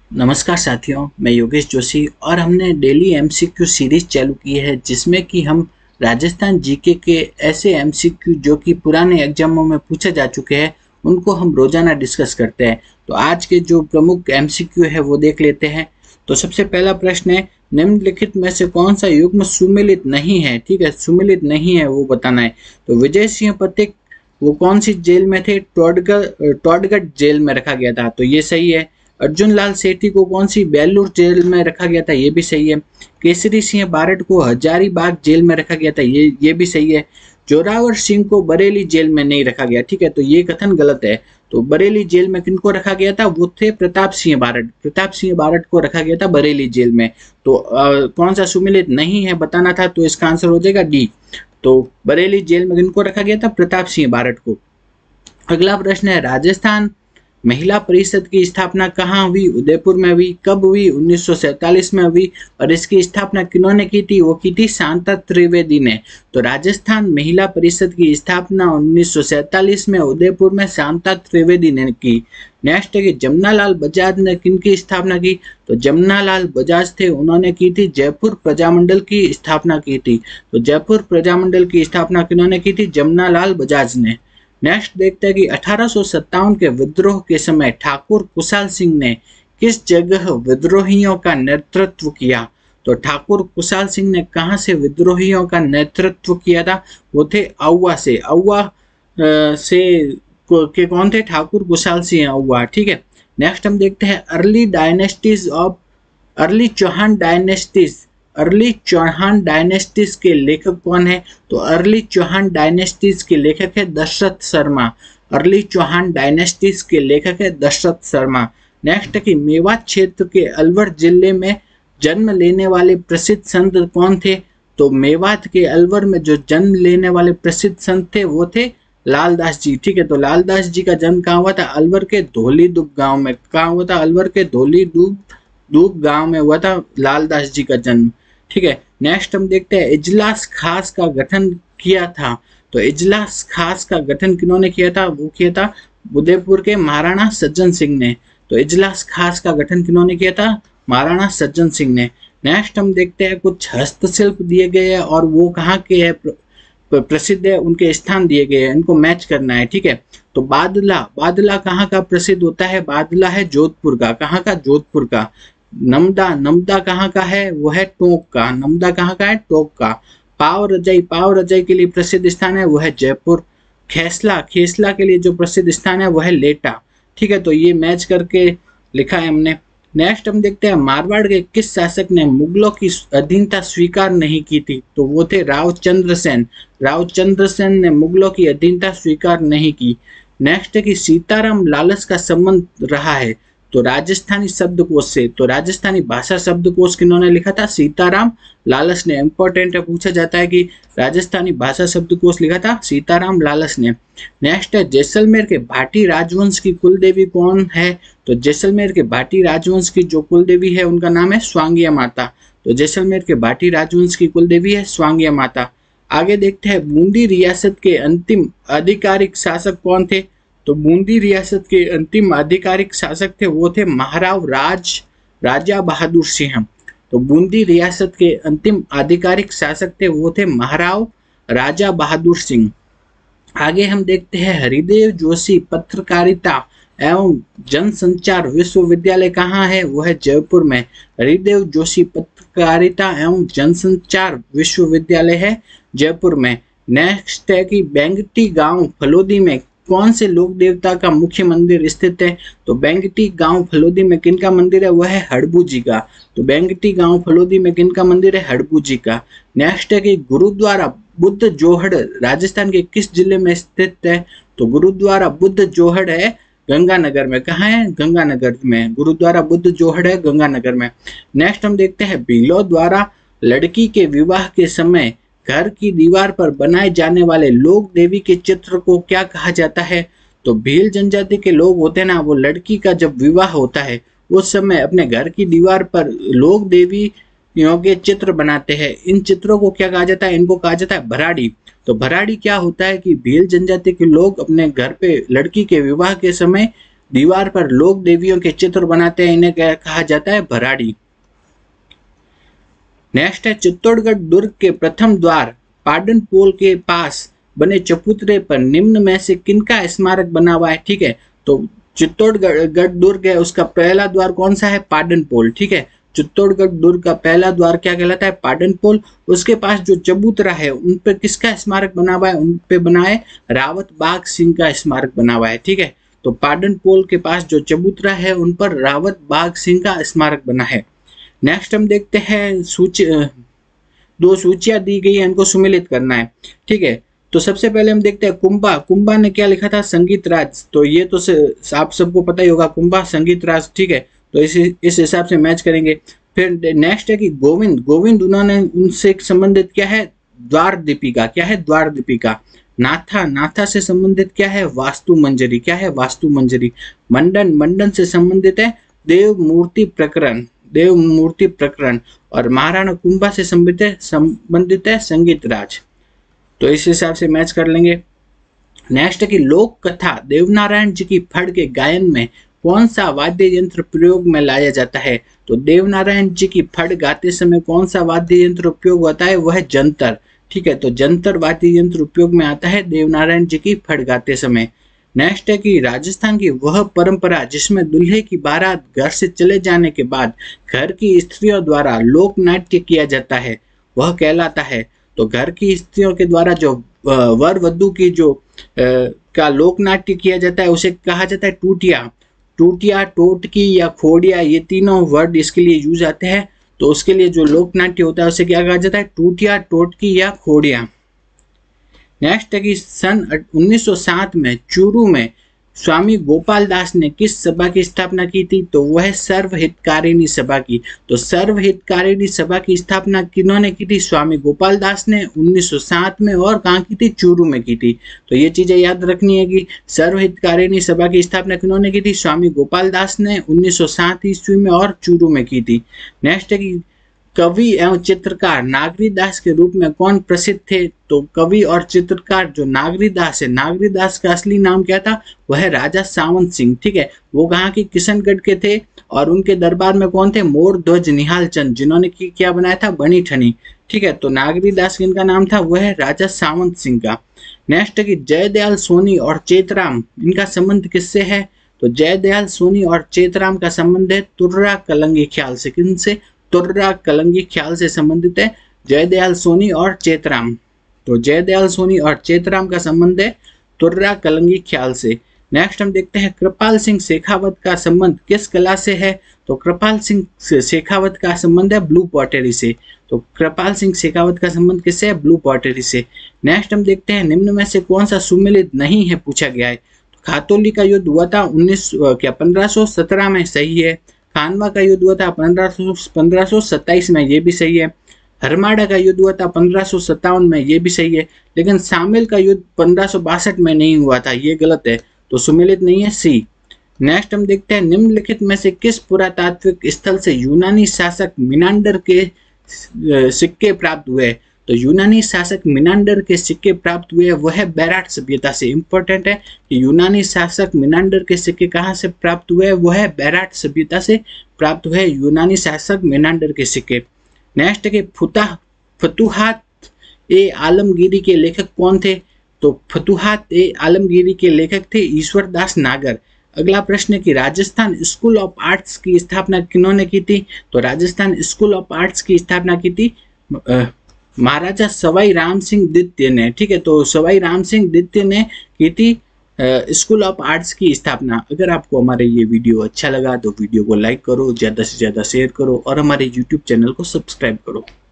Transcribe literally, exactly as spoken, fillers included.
नमस्कार साथियों, मैं योगेश जोशी और हमने डेली एमसीक्यू सीरीज चालू की है जिसमें कि हम राजस्थान जीके के ऐसे एमसीक्यू जो कि पुराने एग्जामों में पूछे जा चुके हैं उनको हम रोजाना डिस्कस करते हैं। तो आज के जो प्रमुख एमसीक्यू है वो देख लेते हैं। तो सबसे पहला प्रश्न है, निम्नलिखित में से कौन सा युग्म सुमेलित नहीं है। ठीक है, सुमेलित नहीं है वो बताना है। तो विजय सिंह पथिक वो कौन सी जेल में थे? टोडगढ़ टोडगढ़ जेल में रखा गया था, तो ये सही है। अर्जुन लाल सेठी को कौन सी बेलूर जेल में रखा गया था? ये भी सही है। केसरी सिंह बारट को हजारीबाग जेल में रखा गया था, ये ये भी सही है। जोरावर सिंह को बरेली जेल में नहीं रखा गया। ठीक है, तो ये कथन गलत है। तो बरेली जेल में किनको रखा गया था? वो थे प्रताप सिंह बारट। प्रताप सिंह बारट को रखा गया था बरेली जेल में। तो आ, कौन सा सुमेलित नहीं है बताना था, तो इसका आंसर हो जाएगा डी। तो बरेली जेल में किनको रखा गया था? प्रताप सिंह बारट को। अगला प्रश्न है, राजस्थान महिला परिषद की स्थापना कहाँ हुई? उदयपुर में हुई। कब हुई? उन्नीस सौ सैंतालीस में हुई। और इसकी स्थापना किन्होंने की थी? वो की थी शांता त्रिवेदी ने। तो राजस्थान महिला परिषद की स्थापना उन्नीस सौ सैंतालीस में उदयपुर में शांता त्रिवेदी ने की। नेक्स्ट है कि जमनालाल बजाज ने किनकी स्थापना की? तो जमनालाल बजाज थे, उन्होंने की थी जयपुर प्रजामंडल की स्थापना की थी। तो जयपुर प्रजामंडल की स्थापना किन्होंने की थी? जमनालाल बजाज ने। नेक्स्ट देखते हैं कि अठारह सौ सत्तावन के विद्रोह के समय ठाकुर कुशाल सिंह ने किस जगह विद्रोहियों का नेतृत्व किया? तो ठाकुर कुशाल सिंह ने कहां से विद्रोहियों का नेतृत्व किया था? वो थे औवा से। औवा से के कौन थे? ठाकुर कुशाल सिंह औवा। ठीक है, नेक्स्ट हम देखते हैं early dynasties of early Chauhan dynasties early Chauhan dynasties के लेखक कौन है? तो अर्ली चौहान डायनेस्टीज के लेखक है दशरथ शर्मा। अर्ली चौहान डायनेस्टीज के लेखक है दशरथ शर्मा। नेक्स्ट है कि मेवात क्षेत्र के अलवर जिले में जन्म लेने वाले प्रसिद्ध संत कौन थे? तो मेवात के अलवर में जो जन्म लेने वाले प्रसिद्ध संत थे वो थे लालदास जी। ठीक है, तो लालदास जी का जन्म कहाँ हुआ था? अलवर के धोली दुब गांव में। कहाँ हुआ था? अलवर के धोली दुब दुब गांव में हुआ था लालदास जी का जन्म। ठीक है, नेक्स्ट हम देखते हैं इजलास खास का गठन किया था। तो इजलास खास का गठन किन्होंने किया था? वो किया था उदयपुर के महाराणा सज्जन सिंह ने। तो इजलास खास का गठन किन्होंने किया था? महाराणा सज्जन सिंह ने। नेक्स्ट हम देखते हैं कुछ हस्तशिल्प दिए गए हैं और वो कहाँ के है प्रसिद्ध है, उनके स्थान दिए गए हैं, इनको मैच करना है। ठीक है, तो बादला बादला कहाँ का प्रसिद्ध होता है? बादला है जोधपुर का। कहाँ का? जोधपुर का। नमदा नमदा कहाँ का है? वो है टोंक का। नमदा कहाँ का है? टोंक का। पाव रजाई पाव रजाई के लिए प्रसिद्ध स्थान है वो है जयपुर। खेसला खेसला के लिए जो प्रसिद्ध स्थान है वो है लेटा। ठीक है, तो ये मैच करके लिखा है हमने। नेक्स्ट हम देखते हैं मारवाड़ के किस शासक ने मुगलों की अधीनता स्वीकार नहीं की थी? तो वो थे रावचंद्र सेन। रावचंद्र सेन ने मुगलों की अधीनता स्वीकार नहीं की। नेक्स्ट है कि सीताराम लालस का संबंध रहा है तो राजस्थानी शब्दकोश से। तो राजस्थानी भाषा शब्दकोश किन्होंने लिखा था? सीताराम लालस ने। इंपॉर्टेंट है, पूछा जाता है कि राजस्थानी भाषा शब्दकोश लिखा था सीताराम लालस ने। नेक्स्ट है जैसलमेर के भाटी राजवंश की कुलदेवी कौन है? तो जैसलमेर के भाटी राजवंश की जो कुलदेवी है उनका नाम है स्वांगिया माता। तो जैसलमेर के भाटी राजवंश की कुलदेवी है स्वांगिया माता। आगे देखते हैं बूंदी रियासत के अंतिम आधिकारिक शासक कौन थे? तो बूंदी रियासत के अंतिम आधिकारिक शासक थे वो थे महाराव राज राजा बहादुर सिंह। तो बूंदी रियासत के अंतिम आधिकारिक शासक थे वो थे महाराव राजा बहादुर सिंह। आगे हम देखते हैं हरिदेव जोशी पत्रकारिता एवं जनसंचार विश्वविद्यालय कहाँ है? वो है जयपुर में। हरिदेव जोशी पत्रकारिता एवं जनसंचार विश्वविद्यालय है जयपुर में। नेक्स्ट है कि बेंगटी गांव फलोदी में कौन से लोक देवता का मुख्य मंदिर स्थित है? तो बेंगटी गांव फलोदी में किनका मंदिर है? वह है हड़बू जी का। तो बेंगटी गांव फलोदी में किनका मंदिर है? हड़बू जी का। नेक्स्ट है कि गुरुद्वारा बुद्ध जोहड़ राजस्थान के किस जिले में स्थित है? तो गुरुद्वारा बुद्ध जोहड़ है गंगानगर में। कहाँ है? गंगानगर में। गुरुद्वारा बुद्ध जोहड़ है गंगानगर में। नेक्स्ट हम देखते हैं भीलों द्वारा लड़की के विवाह के समय घर की दीवार पर बनाए जाने वाले लोक देवी के चित्र को क्या कहा जाता है? तो भील जनजाति के लोग होते हैं ना, वो लड़की का जब विवाह होता है उस समय अपने घर की दीवार पर लोक देवी के चित्र बनाते हैं। इन चित्रों को क्या कहा जाता है? इनको कहा जाता है भराड़ी। तो भराड़ी क्या होता है कि भील जनजाति के लोग अपने घर पे लड़की के विवाह के समय दीवार पर लोक देवियों के चित्र बनाते हैं, इन्हें क्या कहा जाता है? भराड़ी। नेक्स्ट है चित्तौड़गढ़ दुर्ग के प्रथम द्वार पाटन पोल के पास बने चबूतरे पर निम्न में से किनका स्मारक बना हुआ है? ठीक है, तो चित्तौड़गढ़ दुर्ग है, उसका पहला द्वार कौन सा है? पाटन पोल। ठीक है, चित्तौड़गढ़ दुर्ग का पहला द्वार क्या कहलाता है? पाटन पोल। उसके पास जो चबूतरा है उन पे किसका स्मारक बना हुआ है? उन पे बना है रावत बाघ सिंह का स्मारक बना हुआ है। ठीक है, तो पाटन पोल के पास जो चबूतरा है उन पर रावत बाघ सिंह का स्मारक बना है। नेक्स्ट हम देखते हैं सूची, दो सूचियां दी गई है, इनको सुमेलित करना है। ठीक है, तो सबसे पहले हम देखते हैं कुंभा। कुंभा ने क्या लिखा था? संगीत राज। तो ये तो आप सबको पता ही होगा, कुंभा संगीत राज। ठीक है, तो इस इस हिसाब से मैच करेंगे। फिर नेक्स्ट है कि गोविंद। गोविंद उन्होंने उनसे संबंधित क्या है? द्वार दीपिका। क्या है? द्वार दीपिका। नाथा। नाथा से संबंधित क्या है? वास्तु मंजरी। क्या है? वास्तु मंजरी। मंडन। मंडन से संबंधित है देव मूर्ति प्रकरण। देव मूर्ति प्रकरण। और महाराणा कुंभा से संबंधित है संबंधित है संगीत राज। तो इस हिसाब से मैच कर लेंगे। नेक्स्ट है कि लोक कथा देवनारायण जी की फड़ के गायन में कौन सा वाद्य यंत्र प्रयोग में लाया जाता है? तो देवनारायण जी की फड़ गाते समय कौन सा वाद्य यंत्र उपयोग होता है? वह है जंतर। ठीक है, तो जंतर वाद्य यंत्र उपयोग में आता है देवनारायण जी की फड़ गाते समय। नेक्स्ट है कि राजस्थान की वह परंपरा जिसमें दूल्हे की बारात घर से चले जाने के बाद घर की स्त्रियों द्वारा लोक नाट्य किया जाता है, वह कहलाता है। तो घर की स्त्रियों के द्वारा जो वर वधू की जो आ, का लोक नाट्य किया जाता है उसे कहा जाता है टूटिया। टूटिया, टोटकी या खोड़िया, ये तीनों वर्ड इसके लिए यूज आते हैं। तो उसके लिए जो लोक नाट्य होता है उसे क्या कहा जाता है? टूटिया, टोटकी या खोड़िया। नेक्स्ट है कि सन उन्नीस सौ सात में चूरू में स्वामी गोपाल दास ने किस सभा की स्थापना की थी? तो वह सर्वहितकारिणी सभा की। तो सर्वहितकारिणी सभा की स्थापना किन्होंने की थी? स्वामी गोपाल दास ने उन्नीस सौ सात में। और कहाँ की थी? चूरू में की थी। तो ये चीजें याद रखनी है कि सर्वहितकारिणी सभा की स्थापना किन्होंने की थी? स्वामी गोपाल दास ने उन्नीस सौ सात ईस्वी में और चूरू में की थी। नेक्स्ट है कि कवि एवं चित्रकार नागरीदास के रूप में कौन प्रसिद्ध थे? तो कवि और चित्रकार जो नागरीदास है, नागरीदास का असली नाम क्या था? वह राजा सावंत सिंह। ठीक है, वो कहाँ की? किशनगढ़ के थे। और उनके दरबार में कौन थे? मोर ध्वज निहाल चंद, जिन्होंने की क्या बनाया था? बनी ठनी। ठीक है, तो नागरीदास जिनका नाम था वह राजा सावंत सिंह का। नेक्स्ट है कि जयदयाल सोनी और चेतराम, इनका संबंध किससे है? तो जयदयाल सोनी और चेतराम का संबंध है तुर्रा कलंगी ख्याल से। किनसे? तुर्रा कलंगी ख्याल से संबंधित है जयदयाल सोनी और चेतराम। तो जयदयाल सोनी और चेतराम का संबंध है तुर्रा कलंगी ख्याल से। नेक्स्ट हम देखते हैं कृपाल सिंह शेखावत का संबंध किस कला से है? तो कृपाल सिंह शेखावत का संबंध है ब्लू पॉटरी से। तो कृपाल सिंह शेखावत का संबंध किससे है? ब्लू पॉटरी से। नेक्स्ट हम देखते हैं निम्न में से कौन सा सुमेलित नहीं है, पूछा गया है। तो खातौली का युद्ध हुआ था उन्नीस क्या पंद्रह सौ सत्रह में, सही है। खानवा का युद्ध हुआ था पंद्रह सौ पंद्रह सौ सत्ताईस में, ये भी सही है। हरमाड़ा का युद्ध हुआ था पंद्रह सौ सत्तावन में, ये भी सही है। लेकिन शामिल का युद्ध पंद्रह सौ बासठ में नहीं हुआ था, ये गलत है। तो सुमेलित नहीं है, सी। नेक्स्ट हम देखते हैं निम्नलिखित में से किस पुरातात्विक स्थल से यूनानी शासक मिनांडर के सिक्के प्राप्त हुए? तो यूनानी शासक मिनांडर के सिक्के प्राप्त हुए वह बैराट सभ्यता से। इंपॉर्टेंट है कि यूनानी शासक मिनांडर के सिक्के कहाँ से प्राप्त हुए? वह बैराट सभ्यता से प्राप्त हुए यूनानी शासक मिनांडर के सिक्के। नेक्स्ट है कि फुताह फतुहात ए आलमगीरी के लेखक कौन थे? तो फतुहात ए आलमगीरी के लेखक थे ईश्वरदास नागर। अगला प्रश्न है कि राजस्थान स्कूल ऑफ आर्ट्स की स्थापना किन्होंने की थी? तो राजस्थान स्कूल ऑफ आर्ट्स की स्थापना की थी महाराजा सवाई राम सिंह द्वितीय ने। ठीक है, तो सवाई राम सिंह द्वितीय ने की थी स्कूल ऑफ आर्ट्स की स्थापना। अगर आपको हमारे ये वीडियो अच्छा लगा तो वीडियो को लाइक करो, ज़्यादा से ज़्यादा शेयर करो और हमारे यूट्यूब चैनल को सब्सक्राइब करो।